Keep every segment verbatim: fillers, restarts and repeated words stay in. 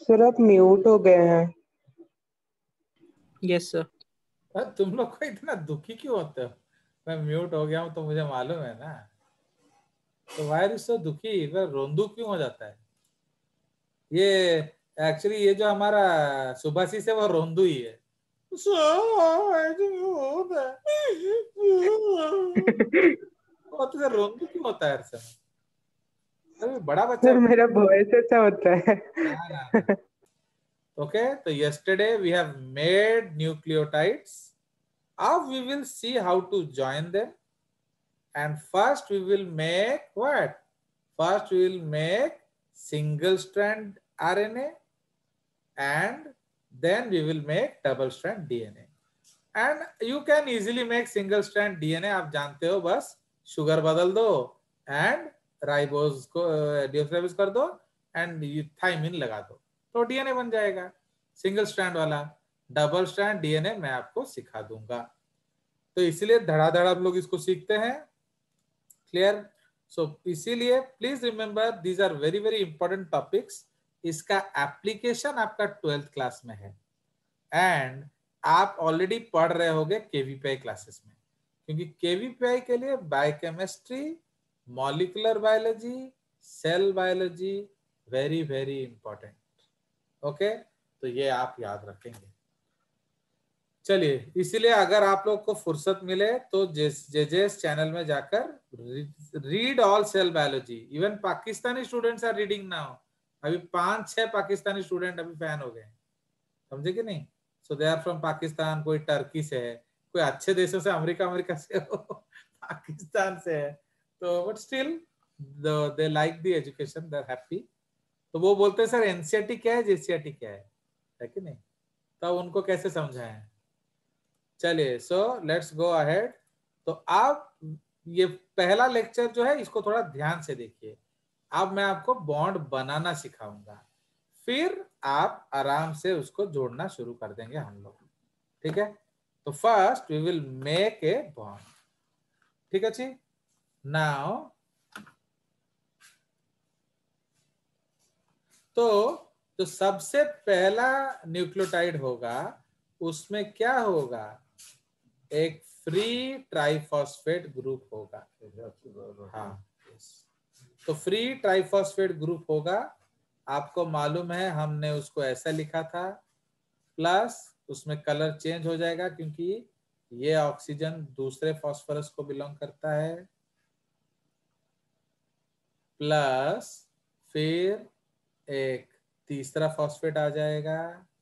Sir आप mute हो गए हैं। Yes sir. अरे तुम लोग को इतना दुखी क्यों होते हो? मैं म्यूट हो गया हूँ तो मुझे मालूम है ना, तो वायर इससे दुखी रोंदू क्यों हो जाता है? ये एक्चुअली ये जो हमारा सुभाषिस है वो रोंदू ही है। तो रोंदू क्यों होता है हर समय? अरे बड़ा बच्चा सर मेरा वॉइस ऐसा होता है। ना ना ना। Okay, so yesterday we have made nucleotides. Now we will see how to join them. And first we will make what? First we will make single strand R N A and then we will make double strand D N A. And you can easily make single strand D N A. आप जानते हो, बस sugar बदल दो and ribose को डिओक्सिराइबोज कर दो and thymine लगा दो तो डीएनए बन जाएगा सिंगल स्ट्रैंड वाला। डबल स्ट्रैंड डीएनए मैं आपको सिखा दूंगा, तो इसीलिए धड़ाधड़ आप लोग इसको सीखते हैं। क्लियर? सो इसीलिए please remember these are very very important topics. इसका एप्लीकेशन आपका ट्वेल्थ क्लास में है एंड आप ऑलरेडी पढ़ रहे होगे केवीपीआई क्लासेस में, क्योंकि केवीपीआई के लिए biochemistry, molecular biology, cell biology very very important. Okay, तो ये आप याद रखेंगे। चलिए, इसीलिए अगर आप लोग को फुर्सत मिले तो जेजेएस चैनल में जाकर read all cell biology. Even Pakistani students are reading now. अभी पांच छह पाकिस्तानी स्टूडेंट अभी फैन हो गए, समझे कि नहीं? So they are from Pakistan, कोई टर्की से है, कोई अच्छे देशों से, अमेरिका अमेरिका से हो, पाकिस्तान से है, तो but still they like the education, they are happy. तो वो बोलते हैं सर एनसीईआरटी क्या है, जेसीईआरटी क्या है, है कि नहीं? तो उनको कैसे समझाएं? चलिए, सो लेट्स गो अहेड। तो आप ये पहला लेक्चर जो है इसको थोड़ा ध्यान से देखिए। अब मैं आपको बॉन्ड बनाना सिखाऊंगा, फिर आप आराम से उसको जोड़ना शुरू कर देंगे हम लोग, ठीक है? तो first we will make a bond, ठीक है जी? नाउ तो जो सबसे पहला न्यूक्लियोटाइड होगा उसमें क्या होगा? एक फ्री ट्राइफॉस्फेट ग्रुप होगा। हाँ, तो फ्री ट्राइफॉस्फेट ग्रुप होगा। आपको मालूम है हमने उसको ऐसा लिखा था, प्लस उसमें कलर चेंज हो जाएगा क्योंकि ये ऑक्सीजन दूसरे फास्फोरस को बिलोंग करता है, प्लस फिर एक तीसरा फॉस्फेट आ जाएगा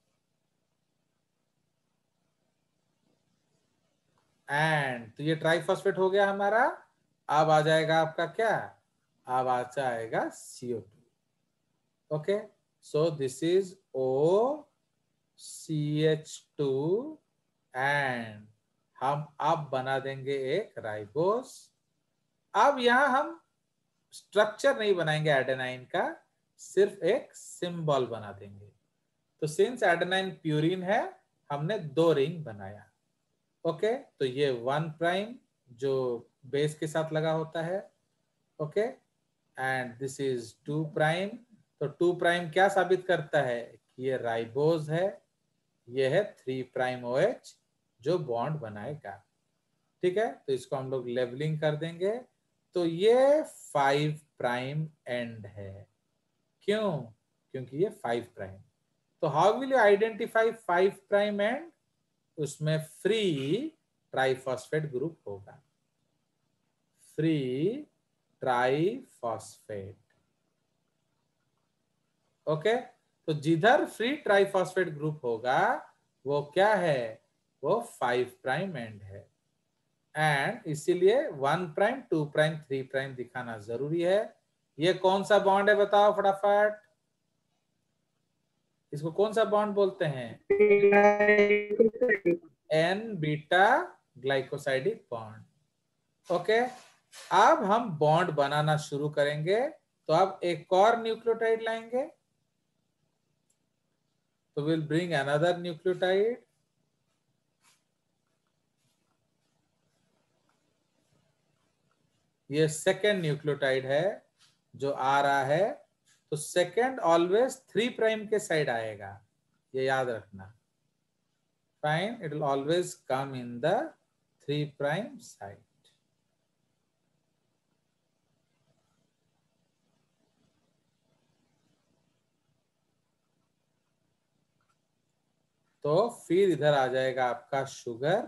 एंड तो ये ट्राइफॉस्फेट हो गया हमारा। अब आ जाएगा आपका क्या? अब आ जाएगा C O two. Okay, so this is O C H two and हम अब बना देंगे एक राइबोस। अब यहां हम स्ट्रक्चर नहीं बनाएंगे एडेनाइन का, सिर्फ एक सिंबल बना देंगे। तो सिंस एडेनाइन प्यूरिन है, हमने दो रिंग बनाया। ओके, तो ये वन प्राइम जो बेस के साथ लगा होता है, okay, and this is two prime. तो टू प्राइम क्या साबित करता है कि ये राइबोज है, ये है थ्री प्राइम ओएच जो बॉन्ड बनाएगा, ठीक है? तो इसको हम लोग लेबलिंग कर देंगे। तो ये फाइव प्राइम एंड है, क्यों? क्योंकि ये फाइव प्राइम। तो how will you identify five prime end? उसमें फ्री ट्राइफॉस्फेट ग्रुप होगा, फ्री ट्राइफॉस्फेट। ओके, तो जिधर फ्री ट्राइफॉस्फेट ग्रुप होगा वो क्या है? वो फाइव प्राइम एंड है। एंड इसीलिए one prime, two prime, three prime दिखाना जरूरी है। ये कौन सा बॉन्ड है बताओ फटाफट? इसको कौन सा बॉन्ड बोलते हैं? N beta glycosidic bond. Okay, अब हम बॉन्ड बनाना शुरू करेंगे। तो अब एक और न्यूक्लियोटाइड लाएंगे, तो विल ब्रिंग अनदर न्यूक्लियोटाइड। ये सेकेंड न्यूक्लियोटाइड है जो आ रहा है तो सेकेंड ऑलवेज थ्री प्राइम के साइड आएगा, ये याद रखना। Fine, it will always come in the three prime side. तो फिर इधर आ जाएगा आपका शुगर,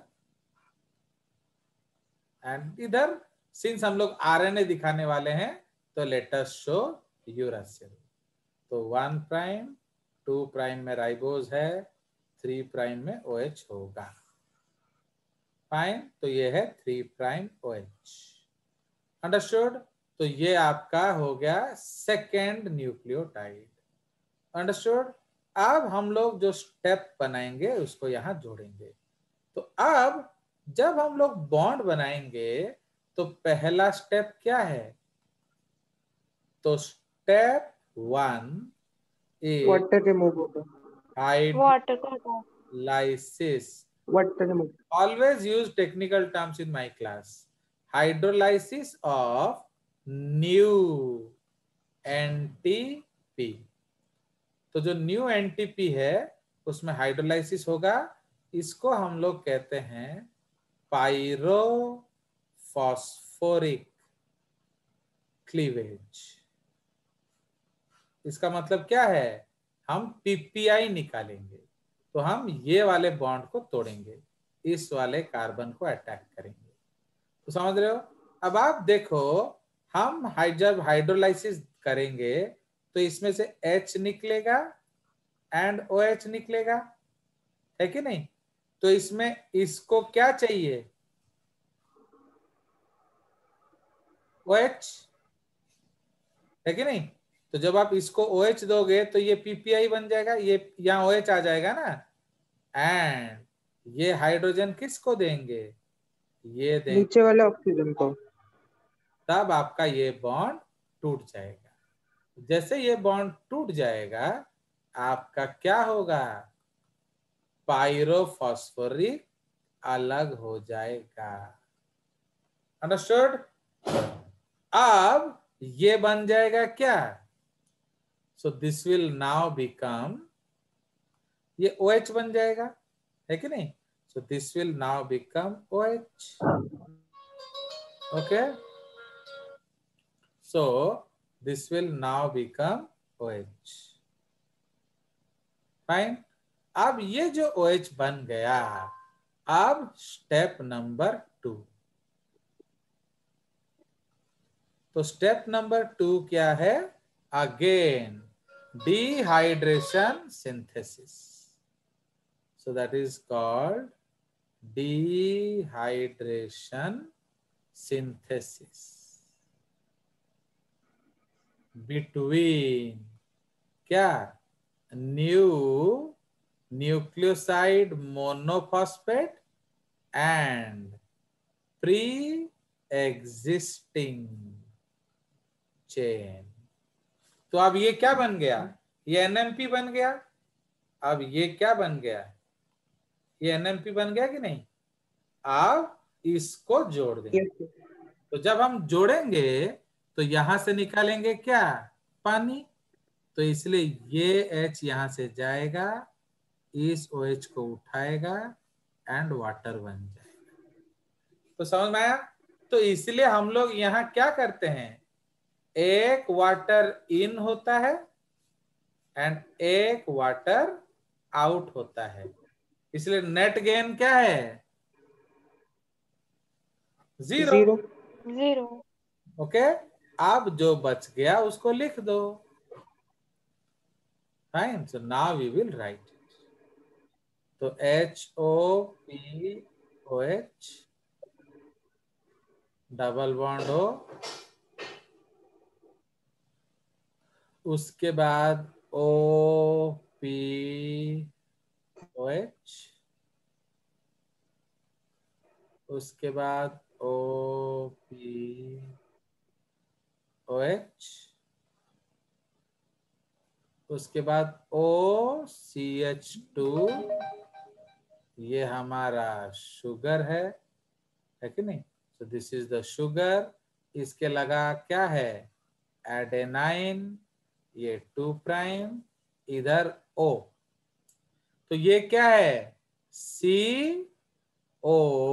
एंड इधर सिंस हम लोग आरएनए दिखाने वाले हैं तो लेट अस शो यूरासिल। तो वन प्राइम, टू प्राइम में राइबोज है, थ्री प्राइम में ओएच होगा। फाइन, तो ये है थ्री प्राइम ओएच। अंडरस्टूड? तो ये आपका हो गया सेकेंड न्यूक्लियोटाइड। अंडरस्टूड? अब हम लोग जो स्टेप बनाएंगे उसको यहां जोड़ेंगे। तो अब जब हम लोग बॉन्ड बनाएंगे तो पहला स्टेप क्या है? तो step one is water remove होगा। वाटर को हटाओ। Hydrolysis. Water remove. Always use technical terms in my class. Hydrolysis of new N T P. तो जो न्यू N T P है उसमें हाइड्रोलाइसिस होगा। इसको हम लोग कहते हैं पायरोफॉस्फोरिक क्लीवेज। इसका मतलब क्या है? हम पीपीआई निकालेंगे तो हम ये वाले बॉन्ड को तोड़ेंगे, इस वाले कार्बन को अटैक करेंगे। तो समझ रहे हो? अब आप देखो, हम जब हाइड्रोलाइसिस करेंगे तो इसमें से H निकलेगा एंड OH निकलेगा, है कि नहीं? तो इसमें इसको क्या चाहिए? OH, है कि नहीं? तो जब आप इसको OH दोगे तो ये पीपीआई बन जाएगा, ये यहाँ OH आ जाएगा ना, एंड ये हाइड्रोजन किसको देंगे? ये देंगे नीचे वाले ऑक्सीजन को। तब आपका ये बॉन्ड टूट जाएगा। जैसे ये बॉन्ड टूट जाएगा आपका क्या होगा? पायरोफॉस्फोरिक अलग हो जाएगा। अंडरस्टूड? अब ये बन जाएगा क्या? So this will now become, ये OH बन जाएगा, है कि नहीं? So this will now become OH. Okay, so this will now become OH. Fine. अब ये जो OH बन गया, अब स्टेप नंबर टू। तो स्टेप नंबर टू क्या है? Again dehydration synthesis. So that is called dehydration synthesis between क्या? New nucleoside monophosphate and pre existing chain. तो अब ये क्या बन गया? ये एनएमपी बन गया। अब ये क्या बन गया? ये एनएमपी बन गया कि नहीं? अब इसको जोड़ देंगे। तो जब हम जोड़ेंगे तो यहां से निकालेंगे क्या? पानी। तो इसलिए ये H यहां से जाएगा, इस OH को उठाएगा एंड वाटर बन जाएगा। तो समझ में आया? तो इसलिए हम लोग यहां क्या करते हैं? एक वाटर इन होता है एंड एक वाटर आउट होता है। इसलिए नेट गेन क्या है? जीरो। जीरो। जीरो। ओके, अब जो बच गया उसको लिख दो। Fine, so now we will write it. तो H O P O H double bond हो, उसके बाद O P O H, उसके बाद O P O H, उसके बाद O C H टू, ये हमारा शुगर है, है कि नहीं? तो दिस इज द शुगर। इसके लगा क्या है? एडेनाइन। ये टू प्राइम, इधर O, तो ये क्या है? सी ओ,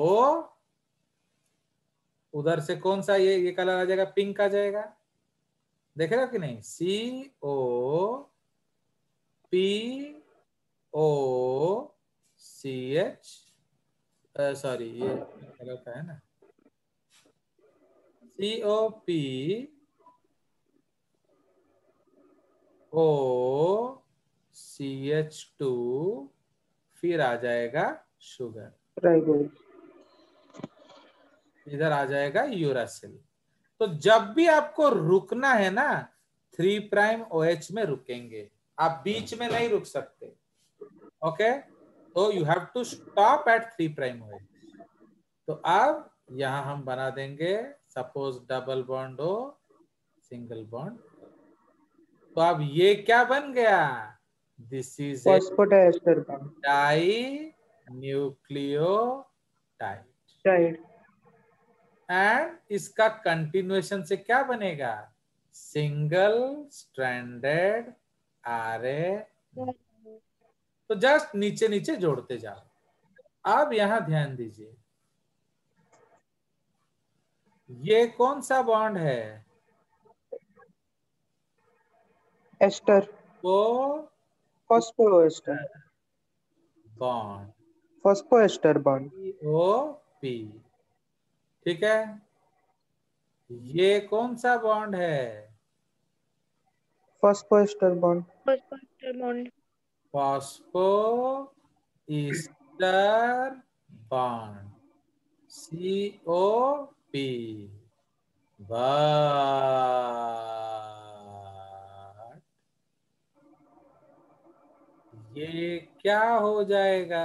उधर से कौन सा ये ये कलर आ जाएगा? पिंक आ जाएगा, देख रहे हो कि नहीं? C O P O C H, sorry ये कलर का है ना, C O P O C H two, फिर आ जाएगा शुगर, राइबोज। इधर आ जाएगा यूरासिल। तो जब भी आपको रुकना है ना, थ्री प्राइम ओएच में रुकेंगे, आप बीच में नहीं रुक सकते। ओके, तो you have to stop at three prime OH. तो अब यहां हम बना देंगे, सपोज डबल बॉन्ड हो, सिंगल बॉन्ड, तो अब ये क्या बन गया? This is a phosphodiester bond. Dinucleotide, right. And इसका कंटिन्यूएशन से क्या बनेगा? Single stranded RNA. तो जस्ट नीचे नीचे जोड़ते जाओ। अब यहां ध्यान दीजिए, ये कौन सा बॉन्ड है? एस्टर। वो phosphoester. Bond phosphoester bond. O P, ठीक है। ये कौन सा बॉन्ड है? Phosphoester bond. Phosphoester bond. Phosphoester bond, C O P. But ये क्या हो जाएगा?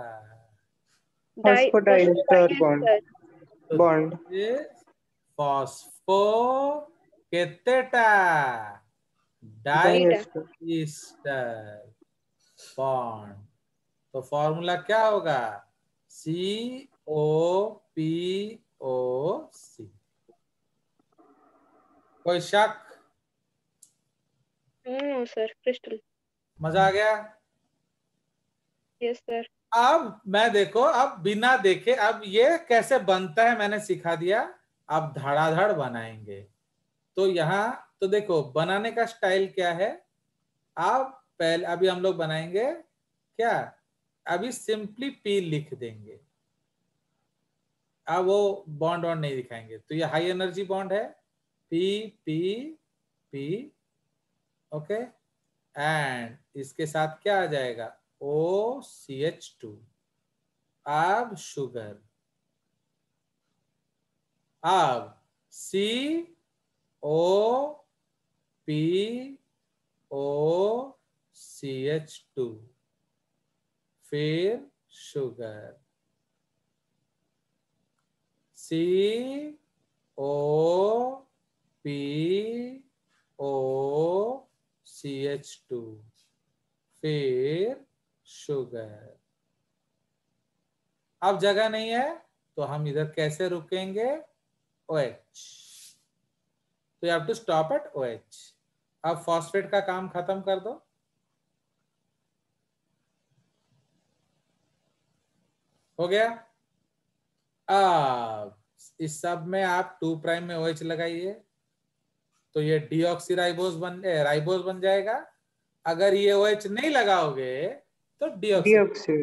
Di phosphodiester bond. फॉस्फोडाइएस्टर। तो बॉन्ड। फॉस्फो केतेटा डाई थीटा। डाइएस्टर। Ester bond. तो फॉर्मूला क्या होगा? C O P O C. कोई शक? No sir, crystal. मजा आ गया? Yes sir. अब मैं देखो, अब बिना देखे अब ये कैसे बनता है मैंने सिखा दिया, अब धड़ाधड़ बनाएंगे। तो यहाँ तो देखो बनाने का स्टाइल क्या है। आप पहले, अभी हम लोग बनाएंगे क्या, अभी सिंपली पी लिख देंगे, अब वो बॉन्ड वॉन्ड नहीं दिखाएंगे। तो ये हाई एनर्जी बॉन्ड है, P P P, okay, and इसके साथ क्या आ जाएगा? O C H two. अब शुगर, अब C O P O C H two, फिर sugar, C O P O C H two, फिर शुगर। अब जगह नहीं है तो हम इधर कैसे रुकेंगे? OH, तो you have to stop at OH। अब फॉस्फेट का काम खत्म कर दो, हो गया। अब इस सब में आप टू प्राइम में OH लगाइए, तो ये डीऑक्सीराइबोस बन राइबोस बन जाएगा। अगर ये OH नहीं लगाओगे तो डीऑक्सी। डीऑक्सी।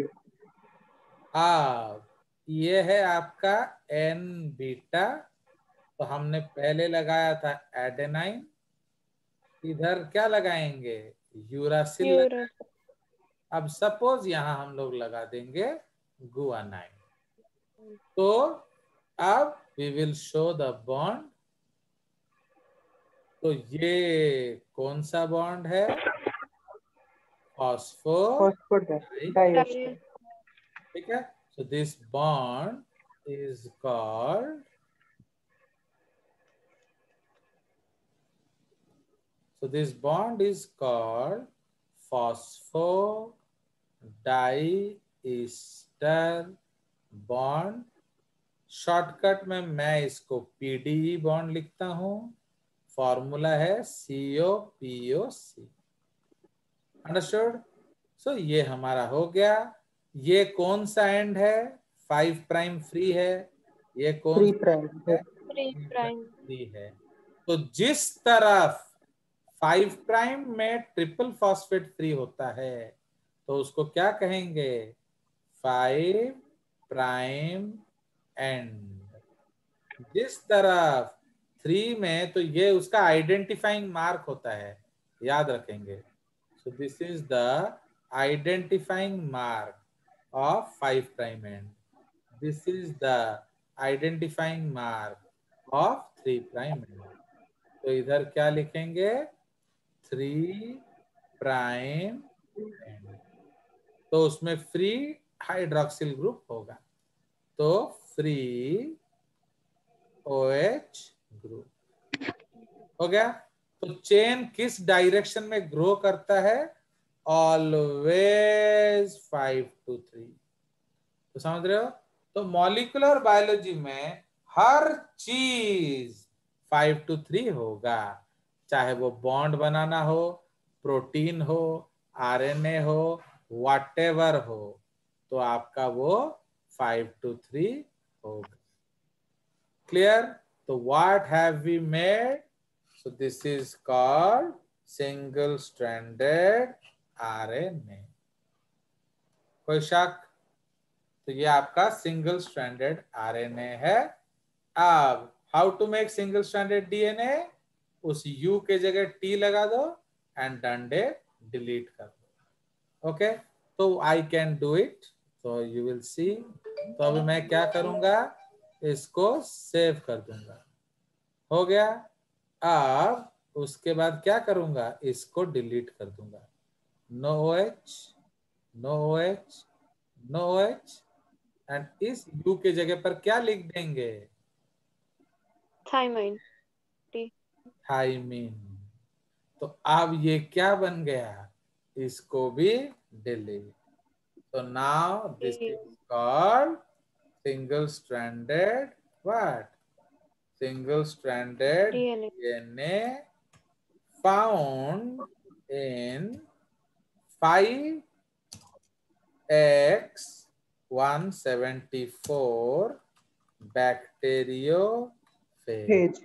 अब ये है आपका एन बीटा, तो हमने पहले लगाया था एडेनाइन, इधर क्या लगाएंगे? यूरासिल यूरो। लगाएंगे। अब सपोज यहां हम लोग लगा देंगे गुआनाइन, तो अब we will show the bond. तो ये कौन सा बॉन्ड है? Phospho, phosphodiester. ठीक है। So this bond is called, so this bond is called phosphodiester bond। Shortcut में मैं इसको पीडीई बॉन्ड लिखता हूं, फॉर्मूला है सी ओ पी ओ सी। अंडरस्टूड? सो ये हमारा हो गया। ये कौन सा एंड है? फाइव प्राइम फ्री है। ये कौन थ्री सा प्राइम है। Three prime. फ्री है। तो जिस तरफ फाइव प्राइम में ट्रिपल फॉस्फेट फ्री होता है तो उसको क्या कहेंगे? Five prime end. जिस तरफ थ्री में, तो ये उसका आइडेंटिफाइंग मार्क होता है, याद रखेंगे। So this is the identifying mark of five prime end. This is the identifying mark of three prime end. तो इधर क्या लिखेंगे? Three prime end. तो उसमें फ्री हाइड्रोक्सिल ग्रुप होगा, तो फ्री ओएच ग्रुप हो गया। तो चेन किस डायरेक्शन में ग्रो करता है? Always five to three. तो समझ रहे हो? तो मॉलिक्यूलर बायोलॉजी में हर चीज फाइव टू थ्री होगा, चाहे वो बॉन्ड बनाना हो, प्रोटीन हो, आरएनए हो, व्हाटएवर हो, तो आपका वो फाइव टू थ्री होगा। क्लियर? तो what have we made? So this is called single stranded RNA. कोई शक? तो ये आपका सिंगल स्ट्रैंडेड आरएनए है। अब how to make single stranded DNA? उस यू के जगह टी लगा दो एंड डंडे डिलीट कर दो। ओके, तो आई कैन डू इट, तो यू विल सी। तो अभी मैं क्या करूंगा? इसको सेव कर दूंगा। हो गया। अब उसके बाद क्या करूंगा? इसको डिलीट कर दूंगा। No OH, no OH, no OH, and इस यू के जगह पर क्या लिख देंगे? Thymine T. थाइमिन। तो अब ये क्या बन गया? इसको भी डिलीट। तो now this is called single stranded what? Single stranded DNA. DNA found in five X one seventy four bacteriophage. Phage.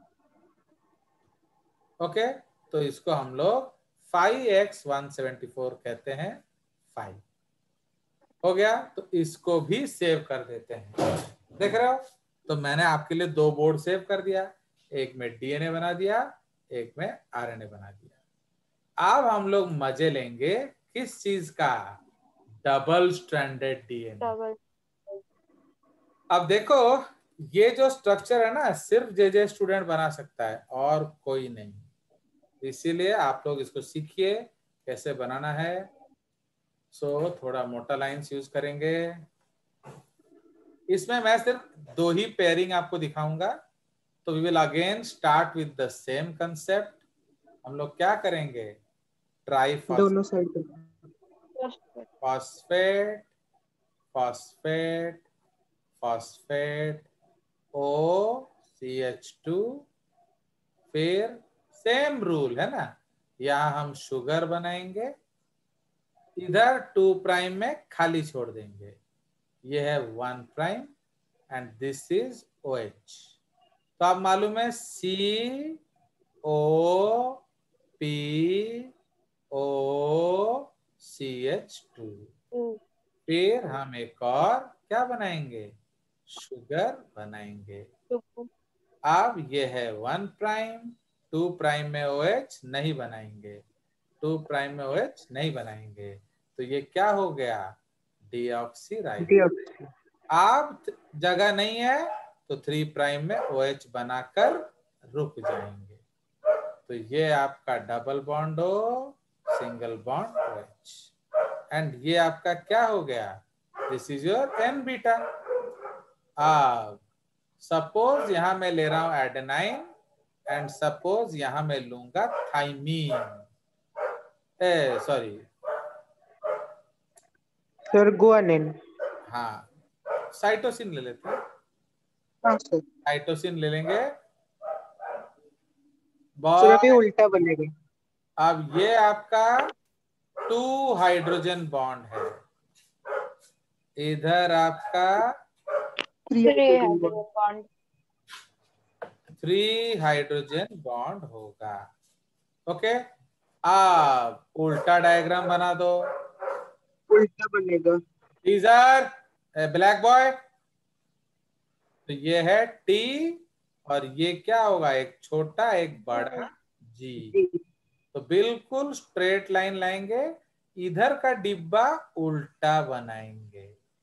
Okay, तो इसको हम लोग five X one seventy four कहते हैं। फाइव हो गया। तो इसको भी सेव कर देते हैं। देख रहे हो? तो मैंने आपके लिए दो बोर्ड सेव कर दिया, एक में डीएनए बना दिया, एक में आरएनए बना दिया। अब हम लोग मजे लेंगे किस चीज का? Double stranded DNA. डबल। अब देखो, ये जो स्ट्रक्चर है ना, सिर्फ जे जे स्टूडेंट बना सकता है और कोई नहीं। इसीलिए आप लोग इसको सीखिए कैसे बनाना है। सो so, थोड़ा मोटा लाइंस यूज करेंगे। इसमें मैं सिर्फ दो ही पेयरिंग आपको दिखाऊंगा। तो we will again start with the same concept. हम लोग क्या करेंगे? दोनों ट्राइफॉस्फेट, साइड पे। Phosphate, phosphate, phosphate, O C H two. फिर सेम रूल है ना, यहां हम शुगर बनाएंगे, इधर टू प्राइम में खाली छोड़ देंगे। ये है one prime end this is O H. तो आप मालूम है C O P O C H two. फिर हम एक और क्या बनाएंगे? शुगर बनाएंगे। अब ये है वन प्राइम, टू प्राइम में ओ एच नहीं बनाएंगे, टू प्राइम में ओ एच नहीं बनाएंगे, तो ये क्या हो गया? डीऑक्सीराइबोस। डीऑक्सी। आप जगह नहीं है तो थ्री प्राइम में ओ एच बनाकर रुक जाएंगे। तो ये आपका डबल बॉन्ड हो, single bond O H, and ये आपका क्या हो गया? This is your N beta. अब सपोज यहां मैं ले रहा हूं एडेनाइन एंड सपोज यहां मैं लूंगा थाइमीन, ए सॉरी, सर गुआनिन। हाँ साइटोसिन ले लेते हैं। हाँ सर। साइटोसिन ले लेंगे। सर अभी बॉय उल्टा बनेगा। अब ये आपका टू हाइड्रोजन बॉन्ड है, इधर आपका three three hydrogen hydrogen bond. Bond. Three hydrogen bond होगा। ओके, आप उल्टा डायग्राम बना दो। उल्टा बनेगा। टीजर ब्लैक बॉय, तो ये है टी और ये क्या होगा, एक छोटा एक बड़ा जी। जी। तो बिल्कुल स्ट्रेट लाइन लाएंगे, इधर का डिब्बा उल्टा बनाएंगे।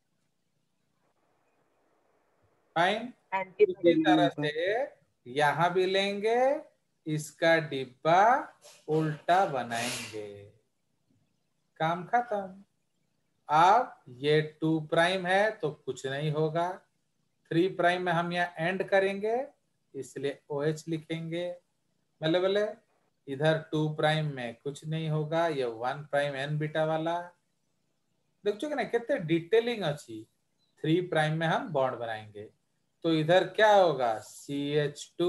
फाइन। एंटी इसी पैरेलल तरह होगा। से यहां भी लेंगे, इसका डिब्बा उल्टा बनाएंगे, काम खत्म। अब ये टू प्राइम है तो कुछ नहीं होगा, थ्री प्राइम में हम यहाँ एंड करेंगे इसलिए ओ एच लिखेंगे। बल्ले बल्ले, इधर टू प्राइम में कुछ नहीं होगा, ये वन प्राइम एन बीटा वाला देखो ना कितने डिटेलिंग अच्छी। थ्री प्राइम में हम बॉन्ड बनाएंगे तो इधर क्या होगा, C H two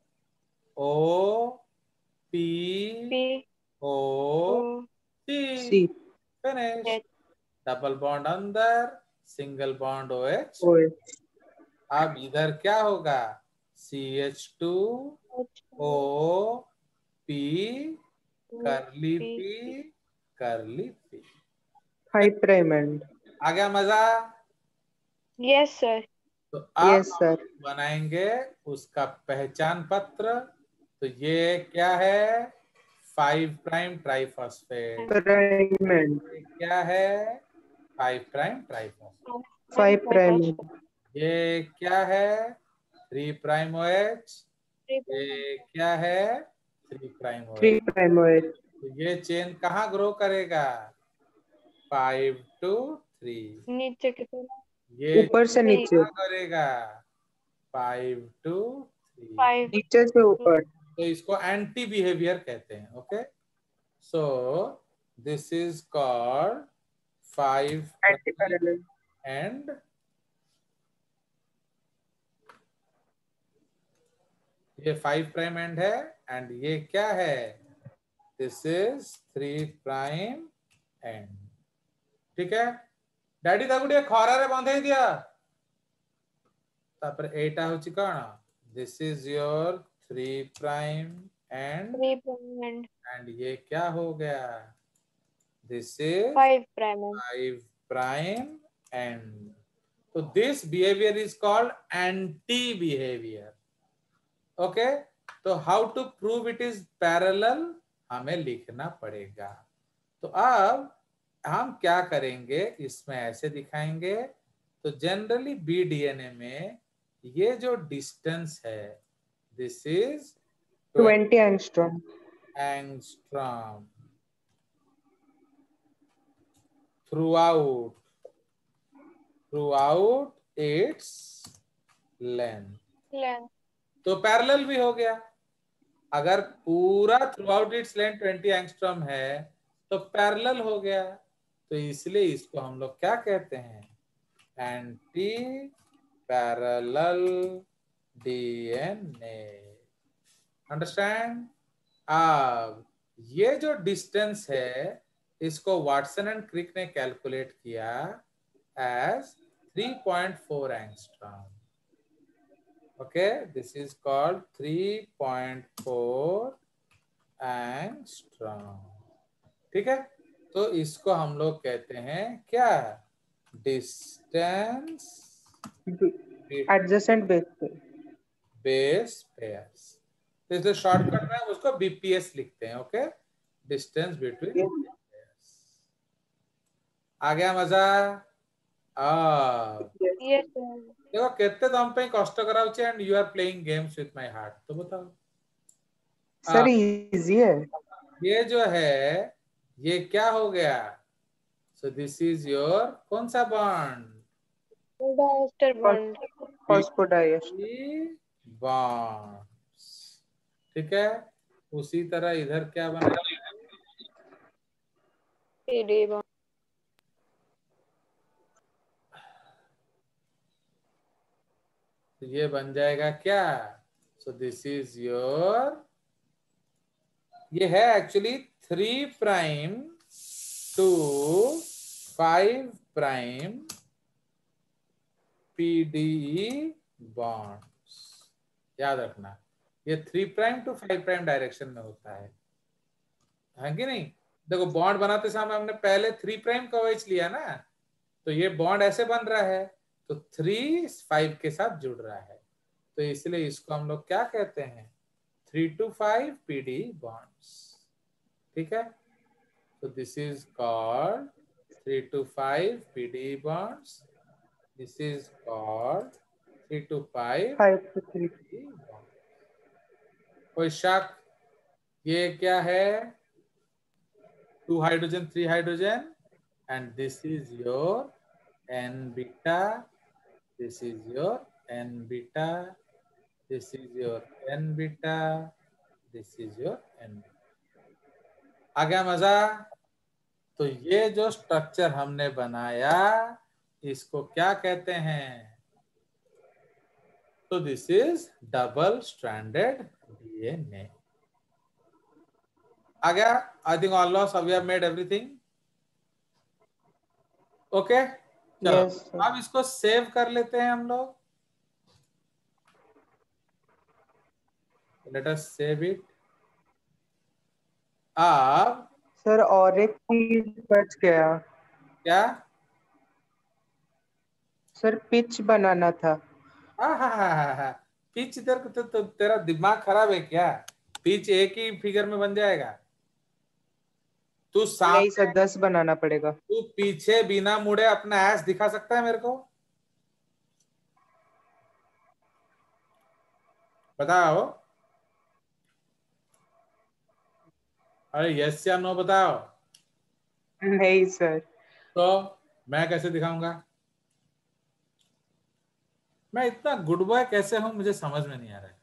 O P P O O C, C finish. H double bond अंदर, single bond O H. O H. अब इधर क्या होगा, C H two H O P curly P. P curly P. Five prime end. आ गया मजा। Yes sir. तो अब यस हम सर। लोग बनाएंगे उसका पहचान पत्र। तो ये क्या है, five prime triphosphate. Prime end. ये क्या है, five prime triphosphate. Five prime end. ये क्या है, थ्री प्राइम ओ एच। ये क्या है, three prime O three H. Prime O H. तो ये चेन कहाँ ग्रो करेगा, फाइव टू थ्री। नीचे की तरफ। ये ऊपर से थ्री नीचे। कहाँ करेगा, फाइव टू थ्री। फाइव नीचे से टू। ऊपर। तो इसको एंटी बिहेवियर कहते हैं। Okay, so this is called five anti parallel. And ये फाइव प्राइम एंड है, एंड ये क्या है, this is three prime end. ठीक है डैडी ताकू टिके खरारे बंधेई दिया। तापर एटा होची कौन, this is your three prime end, three prime end and ये क्या हो गया, this is five prime end. Five prime end. तो this behaviour is called anti behaviour. Okay, तो how to prove it is parallel, हमें लिखना पड़ेगा। तो अब हम क्या करेंगे, इसमें ऐसे दिखाएंगे। तो जनरली बी डीएनए में ये जो डिस्टेंस है, this is twenty angstrom. Angstrom throughout throughout its length। Length. तो पैरेलल भी हो गया। अगर पूरा through out its length twenty angstrom है तो पैरेलल हो गया। तो इसलिए इसको हम लोग क्या कहते हैं, एंटी पैरेलल डीएनए। अंडरस्टैंड। अब ये जो डिस्टेंस है इसको वाटसन एंड क्रिक ने कैलकुलेट किया as three point four angstrom. Okay, this is called three point four angstrom। ठीक है, तो इसको हम लोग कहते हैं क्या, डिस्टेंस एडजेसेंट बेस पे। Base pairs. तो इसलिए शॉर्टकट में हम उसको बीपीएस लिखते हैं। Okay, distance between pairs. आ गया मजा। आ यस सर। देखो केते तम पे कष्ट कराउचे and you are playing games with my heart. तो बताओ आ, सर इजी है। ये जो है ये क्या हो गया, सो दिस इज योर कौन सा bond, diester bond. Phosphodiester. Bonds. ठीक है, उसी तरह इधर क्या बनाए, पीडी बॉन्ड। तो ये बन जाएगा क्या, सो दिस इज योर ये है actually three prime to five prime PDE bonds. याद रखना ये three prime to five prime direction में होता है, है कि नहीं? देखो बॉन्ड बनाते समय हमने पहले थ्री प्राइम का OH लिया ना, तो ये बॉन्ड ऐसे बन रहा है, तो थ्री फाइव के साथ जुड़ रहा है, तो इसलिए इसको हम लोग क्या कहते हैं, three to five PD bonds. ठीक है, तो this is called three to five PD bonds, this is called three to five five to three. Bond. कोई शक? ये क्या है, two hydrogen three hydrogen, and this is your n beta, this is your n beta, this is your n beta, this is your n beta। आ गया मजा? तो ये जो स्ट्रक्चर हमने बनाया इसको क्या कहते हैं? तो this is double stranded DNA. आ गया? I think all loss we have made everything. Okay, चलो Yes, sir. अब इसको सेव कर लेते हैं हम लोग। Let us save it. अब सर और एक चीज बच गया क्या? सर, पिच बनाना था। हाँ हाँ हाँ हाँ हाँ, पिच इधर तो, तो तेरा दिमाग खराब है क्या? पिच एक ही फिगर में बन जाएगा? तू नहीं सामने, सर, दस बनाना पड़ेगा। तू पीछे बिना मुड़े अपना ऐस दिखा सकता है मेरे को? बताओ, अरे यस या नो बताओ। नहीं सर। तो मैं कैसे दिखाऊंगा? मैं इतना गुड बॉय कैसे हूं मुझे समझ में नहीं आ रहा है।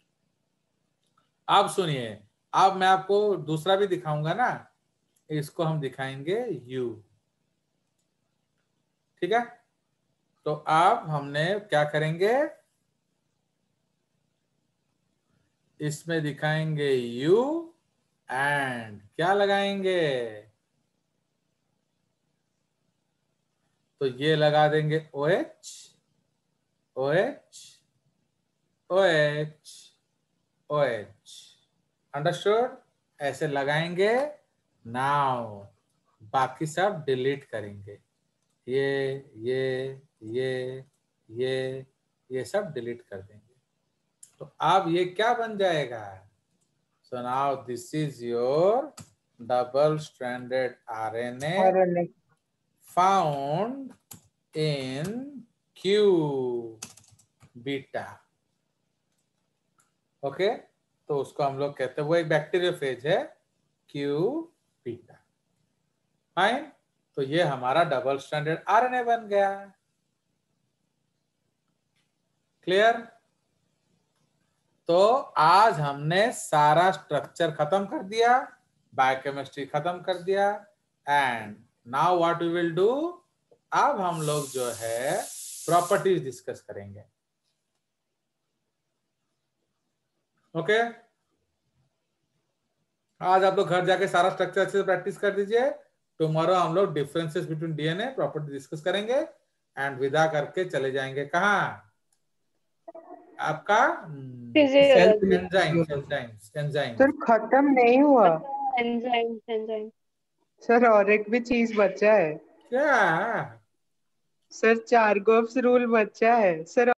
आप सुनिए, अब मैं आपको दूसरा भी दिखाऊंगा ना, इसको हम दिखाएंगे यू। ठीक है, तो अब हमने क्या करेंगे, इसमें दिखाएंगे यू एंड क्या लगाएंगे, तो ये लगा देंगे OH OH OH OH। Understood? ऐसे लगाएंगे। नाउ बाकी सब डिलीट करेंगे, ये ये ये ये ये सब डिलीट कर देंगे। तो अब ये क्या बन जाएगा? So now this is your double stranded RNA RNA found in Q beta. Okay, तो उसको हम लोग कहते हैं, वो एक बैक्टीरियोफेज है, Q बीटा। फाइन, तो ये हमारा डबल स्ट्रैंडेड आरएनए बन गया। क्लियर? तो आज हमने सारा स्ट्रक्चर खत्म कर दिया, बायोकेमिस्ट्री खत्म कर दिया, and now what we will do, अब हम लोग जो है प्रॉपर्टीज डिस्कस करेंगे। ओके, आज आप लोग घर जाके सारा स्ट्रक्चर अच्छे से प्रैक्टिस कर दीजिए। टुमारो हम लोग differences between DNA property discuss करेंगे एंड विदा करके चले जाएंगे कहाँ? आपका physiology. Enzymes enzymes enzymes. Sir खत्म नहीं हुआ एंजाइम एंजाइम सर, और एक भी चीज बचा है क्या? सर, चारगोफ्स रूल बचा है सर।